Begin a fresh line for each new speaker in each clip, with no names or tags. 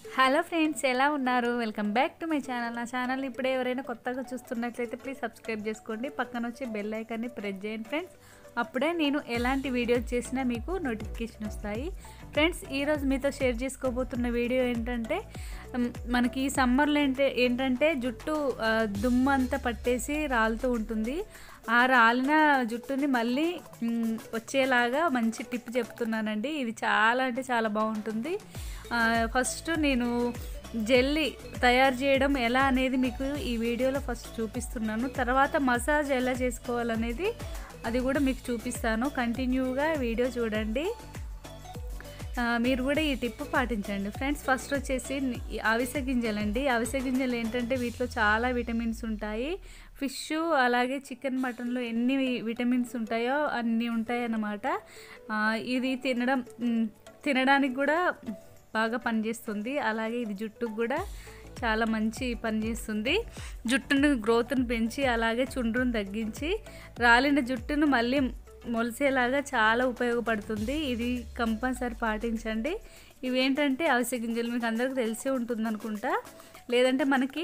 Hello friends, ఎలా ఉన్నారు? Welcome back to my channel. నా ఛానల్ ఇప్పుడే ఎవరైనా కొత్తగా చూస్తున్నట్లయితే ప్లీజ్ సబ్స్క్రైబ్ చేసుకోండి. పక్కన వచ్చే బెల్ ఐకాన్ని ప్రెస్ చేయండి ఫ్రెండ్స్. అప్పుడే నేను ఎలాంటి వీడియోస్ చేసినా మీకు నోటిఫికేషన్ వస్తాయి. ఫ్రెండ్స్, ఈరోజు మీతో షేర్ చేసుకోబోతున్న వీడియో ఏంటంటే, మనకి ఈ సమ్మర్లో ఏంటంటే జుట్టు దుమ్ము అంతా పట్టేసి రాలుతూ ఉంటుంది. ఆ రాలిన జుట్టుని మళ్ళీ వచ్చేలాగా మంచి టిప్ చెప్తున్నానండి. ఇది చాలా అంటే చాలా బాగుంటుంది. ఫస్ట్ నేను జెల్లీ తయారు చేయడం ఎలా అనేది మీకు ఈ వీడియోలో ఫస్ట్ చూపిస్తున్నాను. తర్వాత మసాజ్ ఎలా చేసుకోవాలనేది అది కూడా మీకు చూపిస్తాను. కంటిన్యూగా వీడియో చూడండి. మీరు కూడా ఈ టిప్ పాటించండి ఫ్రెండ్స్. ఫస్ట్ వచ్చేసి అవిసె గింజలండి. అవిసె గింజలు ఏంటంటే వీటిలో చాలా విటమిన్స్ ఉంటాయి. ఫిష్ అలాగే చికెన్ మటన్లో ఎన్ని విటమిన్స్ ఉంటాయో అన్నీ ఉంటాయి అన్నమాట. ఇది తినడానికి కూడా బాగా పనిచేస్తుంది. అలాగే ఇది జుట్టుకు కూడా చాలా మంచి పనిచేస్తుంది. జుట్టును గ్రోత్ను పెంచి అలాగే చుండ్రును తగ్గించి రాలిన జుట్టును మళ్ళీ మొలిసేలాగా చాలా ఉపయోగపడుతుంది. ఇది కంపల్సరీ పాటించండి. ఇవేంటంటే అవిసె గింజలు మీకు అందరికీ తెలిసే ఉంటుంది అనుకుంటా. లేదంటే మనకి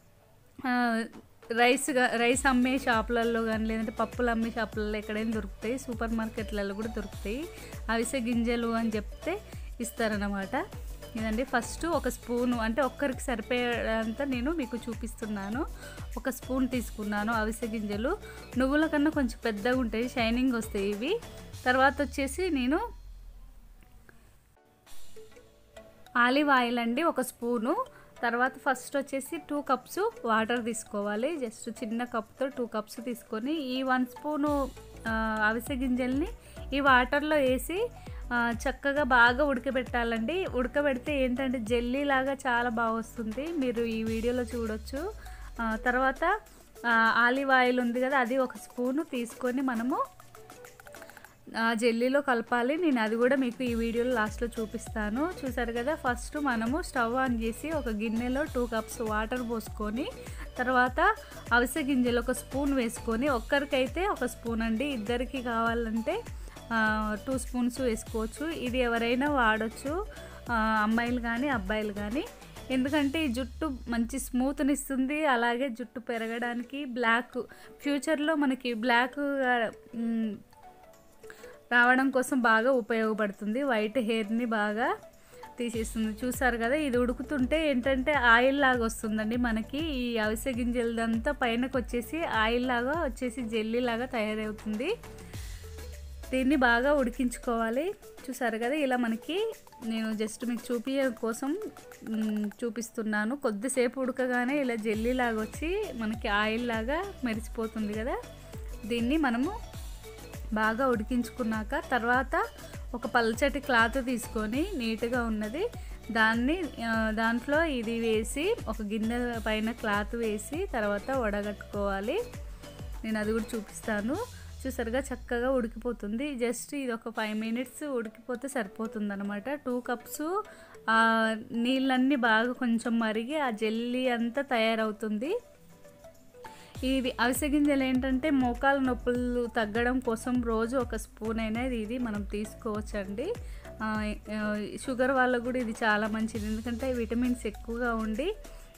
రైస్ అమ్మే షాపులలో కానీ లేదంటే పప్పులు అమ్మే షాపులలో ఎక్కడైనా దొరుకుతాయి. సూపర్ మార్కెట్లలో కూడా దొరుకుతాయి. అవిసె గింజలు అని చెప్తే ఇస్తారన్నమాట. ఇదండి ఫస్ట్ ఒక స్పూను, అంటే ఒక్కరికి సరిపోయేంత నేను మీకు చూపిస్తున్నాను. ఒక స్పూన్ తీసుకున్నాను అవిసె గింజలు. నువ్వుల కన్నా కొంచెం పెద్దగా ఉంటాయి, షైనింగ్ వస్తాయి ఇవి. తర్వాత వచ్చేసి నేను ఆలివ్ ఆయిల్ అండి ఒక స్పూను. తర్వాత ఫస్ట్ వచ్చేసి 2 కప్స్ వాటర్ తీసుకోవాలి. జస్ట్ చిన్న కప్తో 2 కప్స్ తీసుకొని ఈ 1 స్పూను అవిసె గింజల్ని ఈ వాటర్లో వేసి చక్కగా బాగా ఉడకబెట్టాలండి. ఉడకబెడితే ఏంటంటే జెల్లీ లాగా చాలా బాగా వస్తుంది. మీరు ఈ వీడియోలో చూడొచ్చు. తర్వాత ఆలివ్ ఆయిల్ ఉంది కదా, అది ఒక స్పూను తీసుకొని మనము జెల్లీలో కలపాలి. నేను అది కూడా మీకు ఈ వీడియోలో లాస్ట్లో చూపిస్తాను. చూసారు కదా. ఫస్ట్ మనము స్టవ్ ఆన్ చేసి ఒక గిన్నెలో 2 కప్స్ వాటర్ పోసుకొని తర్వాత అవిసె గింజలు ఒక స్పూన్ వేసుకొని, ఒక్కరికైతే ఒక స్పూన్ అండి, ఇద్దరికి కావాలంటే 2 స్పూన్స్ వేసుకోవచ్చు. ఇది ఎవరైనా వాడచ్చు, అమ్మాయిలు కానీ అబ్బాయిలు కానీ. ఎందుకంటే ఈ జుట్టు మంచి స్మూత్ని ఇస్తుంది. అలాగే జుట్టు పెరగడానికి ఫ్యూచర్లో మనకి బ్లాక్ రావడం కోసం బాగా ఉపయోగపడుతుంది. వైట్ హెయిర్ని బాగా తీసేస్తుంది. చూసారు కదా. ఇది ఉడుకుతుంటే ఏంటంటే ఆయిల్ లాగా వస్తుందండి మనకి. ఈ అవిసె గింజలదంతా పైనకు వచ్చేసి ఆయిల్ లాగా వచ్చేసి జెల్లీ లాగా తయారవుతుంది. దీన్ని బాగా ఉడికించుకోవాలి. చూసారు కదా. ఇలా మనకి నేను జస్ట్ మీకు చూపించడం కోసం చూపిస్తున్నాను. కొద్దిసేపు ఉడకగానే ఇలా జెల్లీ లాగా వచ్చి మనకి ఆయిల్ లాగా మెరిసిపోతుంది కదా. దీన్ని మనము బాగా ఉడికించుకున్నాక తర్వాత ఒక పల్చటి క్లాత్ తీసుకొని నీట్గా ఉన్నది దాంట్లో ఇది వేసి ఒక గిన్నె పైన క్లాత్ వేసి తర్వాత వడగట్టుకోవాలి. నేను అది కూడా చూపిస్తాను. చూసారుగా చక్కగా ఉడికిపోతుంది. జస్ట్ ఇది ఒక 5 మినిట్స్ ఉడికిపోతే సరిపోతుంది అనమాట. 2 కప్స్ నీళ్ళన్నీ బాగా కొంచెం మరిగి ఆ జెల్లీ అంతా తయారవుతుంది. ఇవి అవిసె గింజలు ఏంటంటే మోకాలు నొప్పులు తగ్గడం కోసం రోజు ఒక స్పూన్ అనేది ఇది మనం తీసుకోవచ్చండి. షుగర్ వాళ్ళకు కూడా ఇది చాలా మంచిది. ఎందుకంటే విటమిన్స్ ఎక్కువగా ఉండి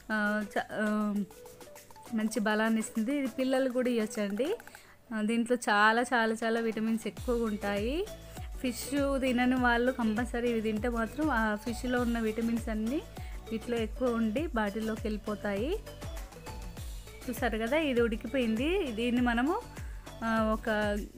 మంచి బలాన్ని ఇస్తుంది. ఇది పిల్లలు కూడా ఇవ్వచ్చండి. దీంట్లో చాలా చాలా చాలా విటమిన్స్ ఎక్కువగా ఉంటాయి. ఫిష్ తినని వాళ్ళు కంపల్సరీ ఇవి తింటే మాత్రం ఆ ఫిష్లో ఉన్న విటమిన్స్ అన్నీ వీటిలో ఎక్కువ ఉండి బాటిల్లోకి వెళ్ళిపోతాయి. చూసారు కదా. ఇది ఉడికిపోయింది. దీన్ని మనము ఒక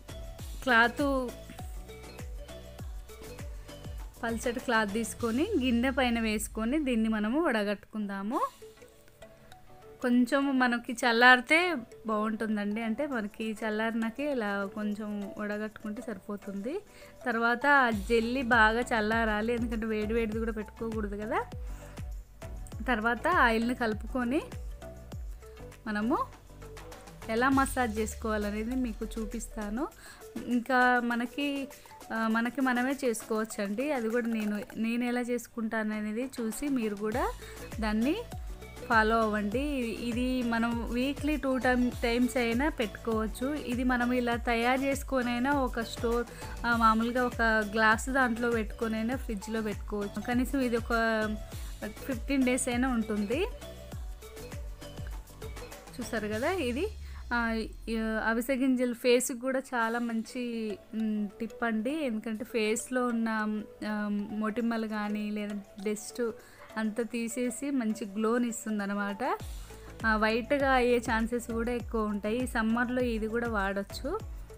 పల్చటి క్లాత్ తీసుకొని గిన్నె పైన వేసుకొని దీన్ని మనము వడగట్టుకుందాము. కొంచెం మనకి చల్లారితే బాగుంటుందండి. అంటే మనకి చల్లారినాకే ఇలా కొంచెం వడగట్టుకుంటే సరిపోతుంది. తర్వాత జెల్లీ బాగా చల్లారాలి, ఎందుకంటే వేడిది కూడా పెట్టుకోకూడదు కదా. తర్వాత ఆయిల్ని కలుపుకొని మనము ఎలా మసాజ్ చేసుకోవాలనేది మీకు చూపిస్తాను. ఇంకా మనకి మనమే చేసుకోవచ్చండి. అది కూడా నేను ఎలా చేసుకుంటాను అనేది చూసి మీరు కూడా దాన్ని ఫాలో అవ్వండి. ఇది మనం వీక్లీ 2 టైమ్స్ అయినా పెట్టుకోవచ్చు. ఇది మనం ఇలా తయారు చేసుకొనైనా ఒక మామూలుగా ఒక గ్లాసు దాంట్లో పెట్టుకొనైనా ఫ్రిడ్జ్లో పెట్టుకోవచ్చు. కనీసం ఇది ఒక 15 డేస్ అయినా ఉంటుంది. చూసారు కదా, ఇది అవిసె గింజలు ఫేస్కి కూడా చాలా మంచి టిప్ అండి. ఎందుకంటే ఫేస్లో ఉన్న మొటిమలు కానీ లేదా డస్ట్ అంతా తీసేసి మంచి గ్లోని ఇస్తుంది అనమాట. వైట్గా అయ్యే ఛాన్సెస్ కూడా ఎక్కువ ఉంటాయి. ఈ సమ్మర్లో ఇది కూడా వాడచ్చు.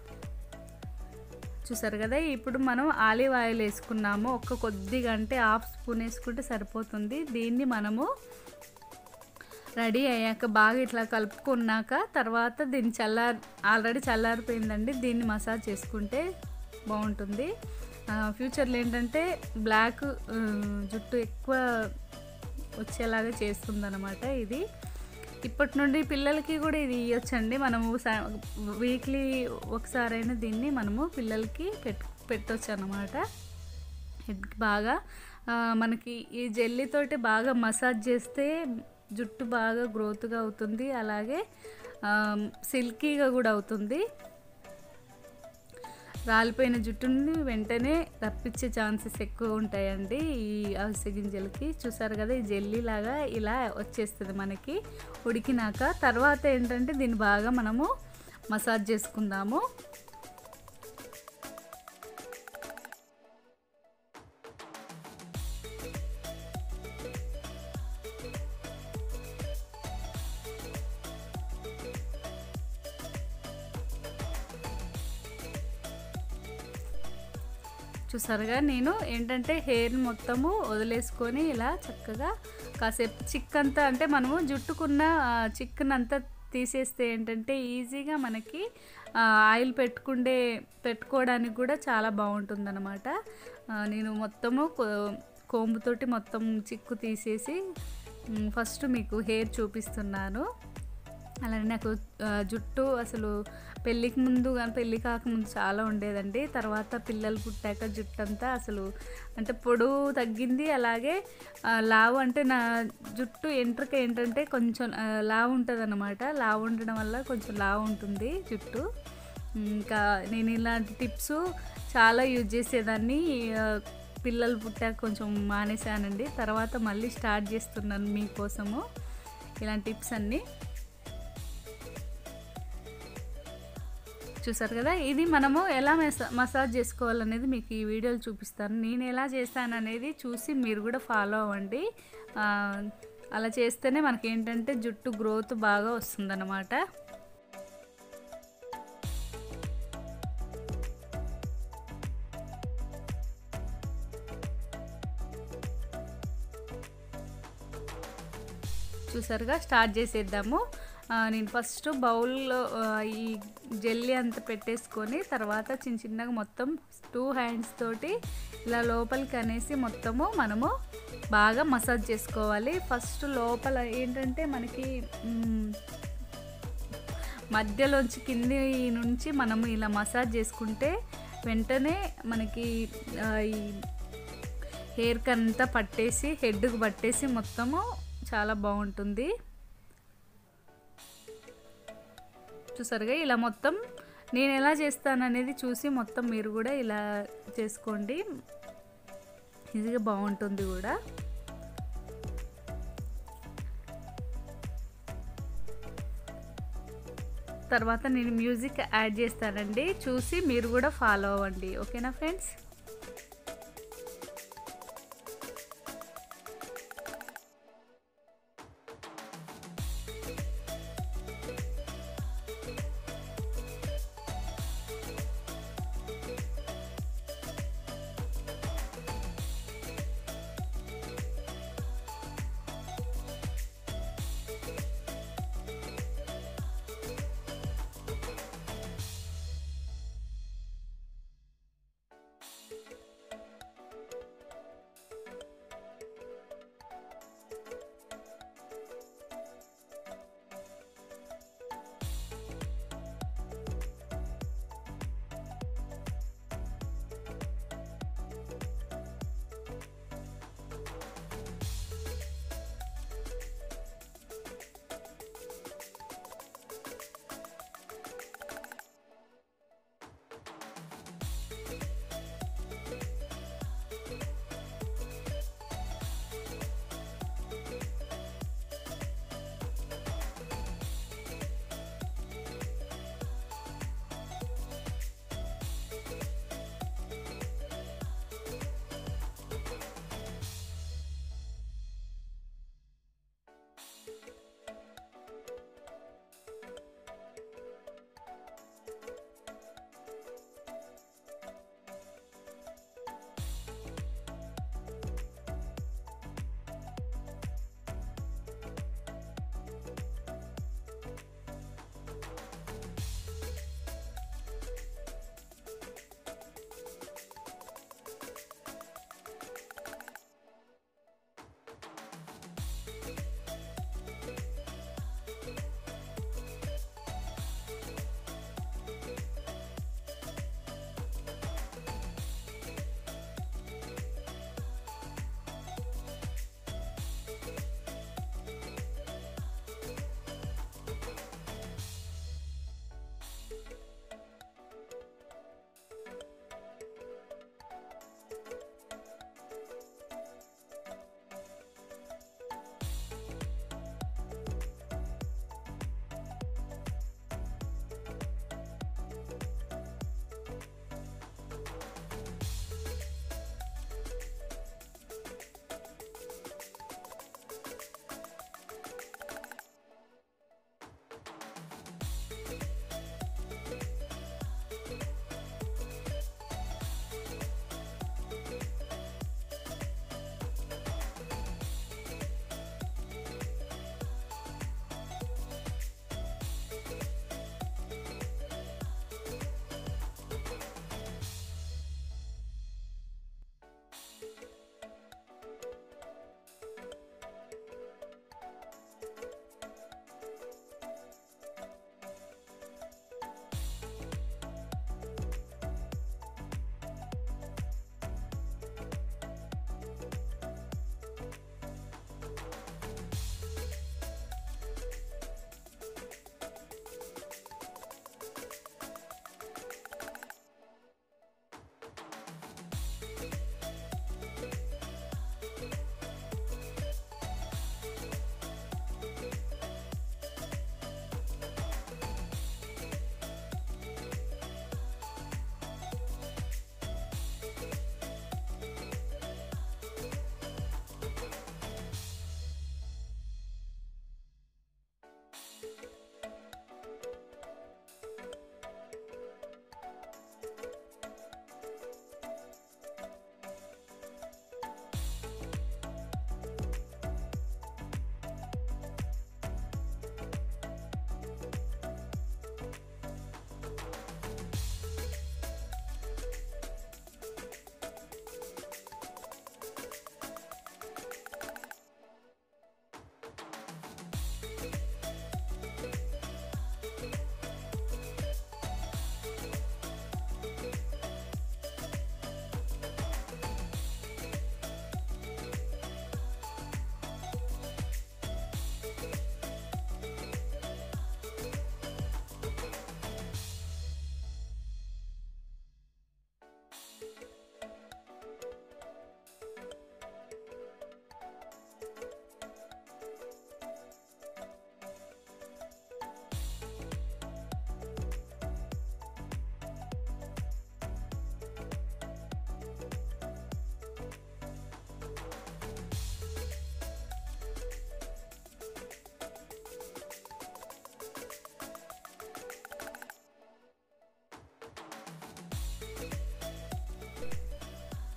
చూసారు కదా, ఇప్పుడు మనం ఆలివ్ ఆయిల్ వేసుకున్నాము. కొద్దిగా అంటే హాఫ్ స్పూన్ వేసుకుంటే సరిపోతుంది. దీన్ని మనము రెడీ అయ్యాక బాగా ఇట్లా కలుపుకున్నాక తర్వాత దీన్ని ఆల్రెడీ చల్లారిపోయిందండి. దీన్ని మసాజ్ చేసుకుంటే బాగుంటుంది. ఫ్యూచర్లో ఏంటంటే బ్లాక్ జుట్టు ఎక్కువ వచ్చేలాగా చేస్తుంది అనమాట. ఇది ఇప్పటి నుండి పిల్లలకి కూడా ఇది ఇవ్వచ్చండి. మనము వీక్లీ ఒకసారైనా దీన్ని మనము పిల్లలకి పెట్టవచ్చు అన్నమాట. హెడ్కి బాగా మనకి ఈ జెల్లీతోటి బాగా మసాజ్ చేస్తే జుట్టు బాగా గ్రోత్గా అవుతుంది, అలాగే సిల్కీగా కూడా అవుతుంది. రాలిపోయిన జుట్టుని వెంటనే రప్పించే ఛాన్సెస్ ఎక్కువ ఉంటాయండి ఈ అవిసె గింజలకి. చూసారు కదా, ఈ జెల్లీ లాగా ఇలా వచ్చేస్తుంది మనకి ఉడికినాక. తర్వాత ఏంటంటే దీన్ని బాగా మనము మసాజ్ చేసుకుందాము. చూసారుగా, నేను ఏంటంటే హెయిర్ మొత్తము వదిలేసుకొని ఇలా చక్కగా కాసేపు చిక్కంతా అంటే మనము జుట్టుకున్న చిక్కునంతా తీసేస్తే ఏంటంటే ఈజీగా మనకి ఆయిల్ పెట్టుకోవడానికి కూడా చాలా బాగుంటుంది అనమాట. నేను మొత్తము కోంబుతోటి మొత్తం చిక్కు తీసేసి ఫస్ట్ మీకు హెయిర్ చూపిస్తున్నాను. అలానే నాకు జుట్టు అసలు పెళ్ళికి ముందు కానీ పెళ్ళి కాకముందు చాలా ఉండేదండి. తర్వాత పిల్లలు పుట్టాక జుట్టు అంతా అసలు అంటే పొడవు తగ్గింది, అలాగే లావు అంటే నా జుట్టు ఎంట్రుక ఏంటంటే కొంచెం లావు ఉంటుంది అన్నమాట. లావు ఉండడం వల్ల కొంచెం లావు ఉంటుంది జుట్టు. ఇంకా నేను ఇలాంటి టిప్స్ చాలా యూజ్ చేసేదాన్ని. పిల్లలు పుట్టాక కొంచెం మానేశానండి. తర్వాత మళ్ళీ స్టార్ట్ చేస్తున్నాను మీకోసము ఇలాంటి టిప్స్ అన్నీ. చూసారు కదా, ఇది మనము ఎలా మసాజ్ చేసుకోవాలనేది మీకు ఈ వీడియోలో చూపిస్తాను. నేను ఎలా చేస్తాను అనేది చూసి మీరు కూడా ఫాలో అవ్వండి. అలా చేస్తేనే మనకి ఏంటంటే జుట్టు గ్రోత్ బాగా వస్తుందన్నమాట. చూసారుగా, స్టార్ట్ చేసేద్దాము. నేను ఫస్ట్ బౌల్లో ఈ జెల్లీ అంతా పెట్టేసుకొని తర్వాత చిన్న చిన్నగా మొత్తం 2 హ్యాండ్స్ తోటి ఇలా లోపలికి అనేసి మొత్తము మనము బాగా మసాజ్ చేసుకోవాలి. ఫస్ట్ లోపల ఏంటంటే మనకి మధ్యలోంచి కింది నుంచి మనము ఇలా మసాజ్ చేసుకుంటే వెంటనే మనకి ఈ హెయిర్కి అంతా పట్టేసి హెడ్కి పట్టేసి మొత్తము చాలా బాగుంటుంది. చూసారుగా, ఇలా మొత్తం నేను ఎలా చేస్తాననేది చూసి మొత్తం మీరు కూడా ఇలా చేసుకోండి, ఈజీగా బాగుంటుంది కూడా. తర్వాత నేను మ్యూజిక్ యాడ్ చేస్తానండి, చూసి మీరు కూడా ఫాలో అవ్వండి. ఓకేనా ఫ్రెండ్స్?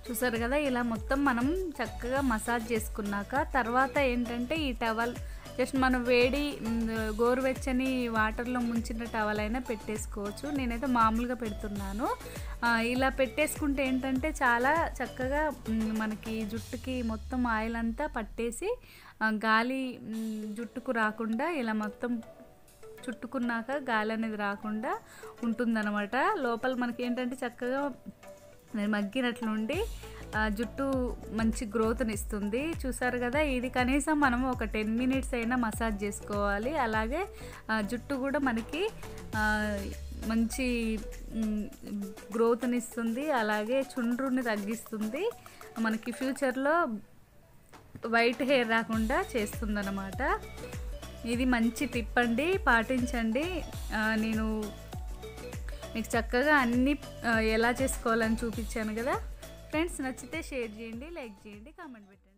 చూసారు కదా, ఇలా మొత్తం మనం చక్కగా మసాజ్ చేసుకున్నాక తర్వాత ఏంటంటే ఈ టవల్ జస్ట్ మనం వేడి గోరువెచ్చని వాటర్లో ముంచిన టవల్ అయినా పెట్టేసుకోవచ్చు. నేనైతే మామూలుగా పెడుతున్నాను. ఇలా పెట్టేసుకుంటే ఏంటంటే చాలా చక్కగా మనకి జుట్టుకి మొత్తం ఆయిల్ అంతా పట్టేసి గాలి జుట్టుకు రాకుండా ఇలా మొత్తం చుట్టుకున్నాక గాలి అనేది రాకుండా ఉంటుందన్నమాట. లోపల మనకి ఏంటంటే చక్కగా మగ్గినట్లుండి జుట్టు మంచి గ్రోత్ని ఇస్తుంది. చూసారు కదా, ఇది కనీసం మనం ఒక 10 మినిట్స్ అయినా మసాజ్ చేసుకోవాలి. అలాగే జుట్టు కూడా మనకి మంచి గ్రోత్ని ఇస్తుంది, అలాగే చుండ్రుని తగ్గిస్తుంది, మనకి ఫ్యూచర్లో వైట్ హెయిర్ రాకుండా చేస్తుందన్నమాట. ఇది మంచి టిప్ అండి, పాటించండి. నేను మీకు చక్కగా అన్నీ ఎలా చేసుకోవాలని చూపించాను కదా ఫ్రెండ్స్. నచ్చితే షేర్ చేయండి, లైక్ చేయండి, కామెంట్ పెట్టండి.